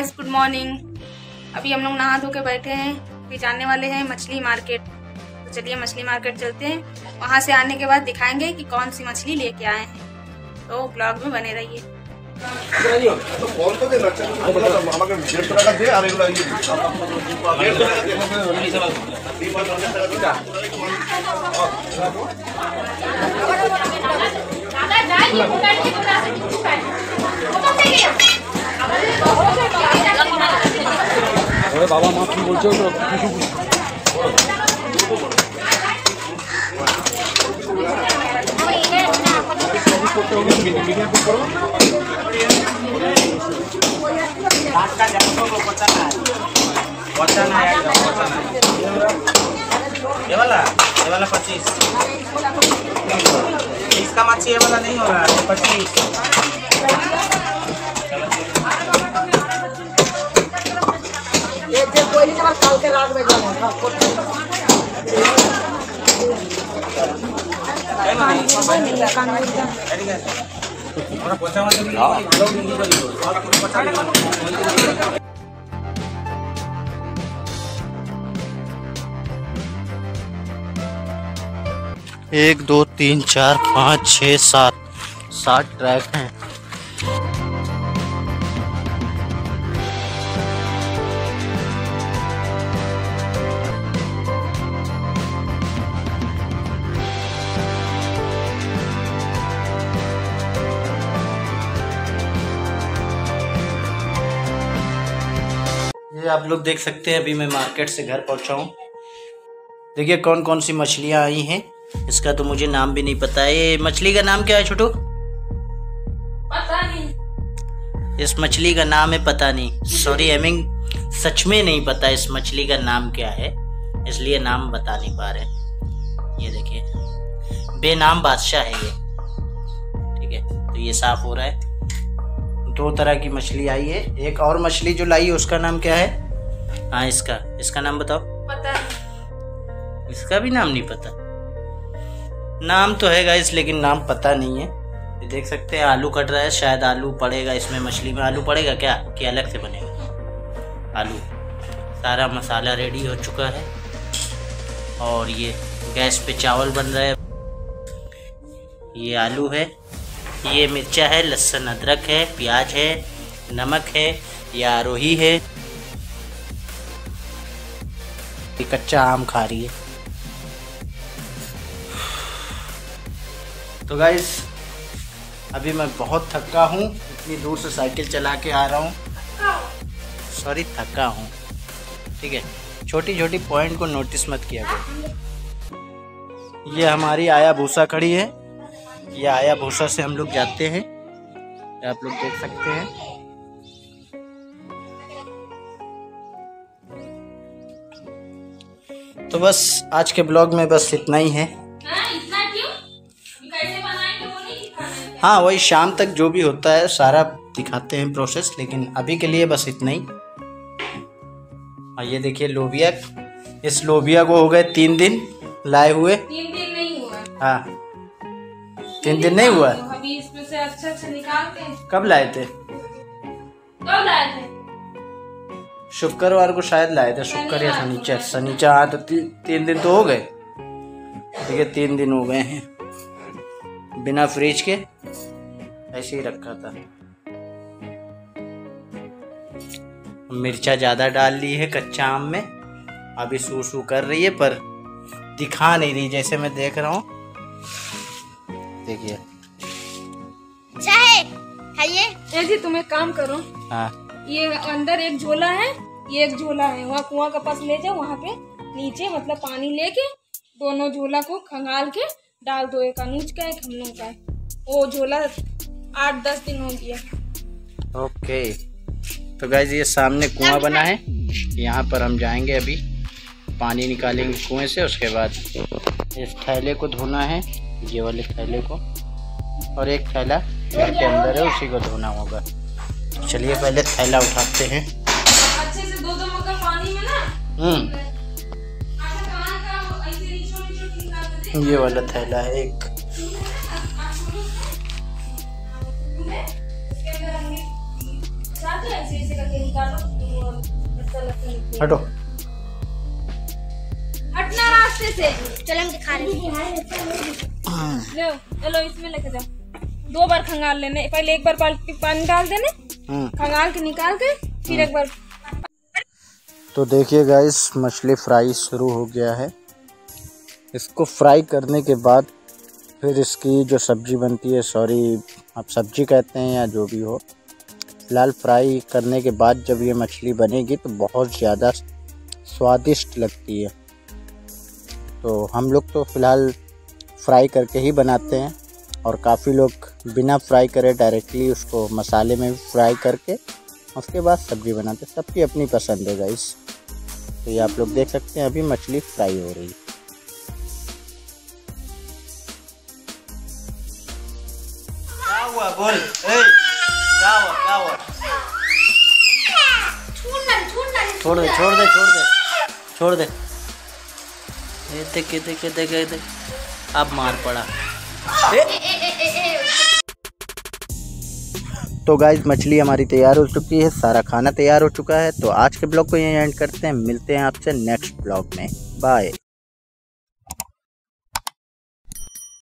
Guys, good morning. अभी हम लोग नहा धो के बैठे हैं। अभी जाने वाले हैं मछली मार्केट। तो चलिए मछली मार्केट चलते हैं। वहाँ से आने के बाद दिखाएंगे कि कौन सी मछली लेके आए हैं। तो ब्लॉग में बने रहिए। अरे बाबा माँ की बोलছো तो ये वाला 25 इसका मच्छी ये वाला नहीं होगा 25। एक दो तीन चार 5 6 7 ट्रैक हैं। ये आप लोग देख सकते हैं, अभी मैं मार्केट से घर पहुंचा हूं। देखिए कौन कौन सी मछलियां आई हैं। इसका तो मुझे नाम भी नहीं पता है। ये मछली का नाम क्या है छोटू? पता नहीं। इस मछली का नाम है पता नहीं। सॉरी एमिंग, सच में नहीं पता इस मछली का नाम क्या है, इसलिए नाम बता नहीं पा रहे। ये देखिए बेनाम बादशाह है ये। ठीक है, तो ये साफ हो रहा है। 2 तरह की मछली आई है। एक और मछली जो लाई है उसका नाम क्या है? हाँ, इसका नाम बताओ। पता नहीं। इसका भी नाम नहीं पता। नाम तो है गाइस, लेकिन नाम पता नहीं है। ये देख सकते हैं आलू कट रहा है। शायद आलू पड़ेगा इसमें। मछली में आलू पड़ेगा क्या कि अलग से बनेगा आलू? सारा मसाला रेडी हो चुका है और ये गैस पे चावल बन रहा है। ये आलू है, ये मिर्चा है, लहसुन अदरक है, प्याज है, नमक है, ये आरोही है। ये कच्चा आम खा रही है। तो गाइस अभी मैं बहुत थका हूँ। इतनी दूर से साइकिल चला के आ रहा हूँ। सॉरी, थका हूँ। ठीक है, छोटी छोटी पॉइंट को नोटिस मत किया करो। ये हमारी आया भूसा खड़ी है। ये आया भूसा से हम लोग जाते हैं, आप लोग देख सकते हैं। तो बस आज के ब्लॉग में बस इतना ही है। हाँ, वही शाम तक जो भी होता है सारा दिखाते हैं प्रोसेस, लेकिन अभी के लिए बस इतना ही। और ये देखिए लोबिया। इस लोबिया को हो गए 3 दिन लाए हुए। 3 दिन नहीं हुआ। हाँ, 3 दिन नहीं हुआ। अभी इसमें से अच्छा निकालते हैं। कब लाए थे? कब लाए थे? शुक्रवार को शायद लाए थे, शुक्र या शनिचर। हाँ, तो 3 दिन तो हो गए। देखिए 3 दिन हो गए हैं बिना फ्रिज के ऐसे ही रखा था। मिर्चा ज़्यादा डाल ली है कच्चा आम में। अभी सूसू कर रही है पर दिखा नहीं रही, जैसे मैं देख रहा हूँ। देखिए जी, तुम एक काम करो। हाँ, ये अंदर एक झोला है, ये एक झोला है। वहाँ कुआं के पास ले जाओ। वहाँ पे नीचे मतलब पानी लेके दोनों झोला को खंगाल के डाल दो। एक अनुज का, एक हम लोग का है। वो झोला 8-10 दिन हो गया। ओके। तो गाइस ये सामने कुआं बना है, यहाँ पर हम जाएंगे। अभी पानी निकालेंगे कुएं से। उसके बाद इस थैले को धोना है, ये वाले थैले को, और एक थैला घर के अंदर है उसी को धोना होगा। चलिए पहले थैला उठाते हैं। अच्छे से 2-2 मग्गा पानी में ना। ये वाला थैला है एक। ऐसे करके हटो, हटना रास्ते से। चल हम दिखा रहे हैं। लो चलो इसमें लेके जाओ। 2 बार खंगाल लेने, पहले एक बार बाल्टी पानी डाल देने, खंगाल के निकाल के फिर एक बार। तो देखिए गाइस, मछली फ्राई शुरू हो गया है। इसको फ्राई करने के बाद फिर इसकी जो सब्जी बनती है, सॉरी आप सब्जी कहते हैं या जो भी हो, फिलहाल फ्राई करने के बाद जब ये मछली बनेगी तो बहुत ज़्यादा स्वादिष्ट लगती है। तो हम लोग तो फ़िलहाल फ्राई करके ही बनाते हैं और काफ़ी लोग बिना फ्राई करे डायरेक्टली उसको मसाले में फ्राई करके उसके बाद सब्ज़ी बनाते हैं। सबकी अपनी पसंद है गाइस। तो ये आप लोग देख सकते हैं अभी मछली फ्राई हो रही है। क्या हुआ बोल? क्या हुआ? छोड़ दे। देख अब मार पड़ा। तो गाइस, मछली हमारी तैयार हो चुकी है, सारा खाना तैयार हो चुका है। तो आज के ब्लॉग को यहीं एंड करते हैं, मिलते हैं आपसे नेक्स्ट ब्लॉग में। बाय।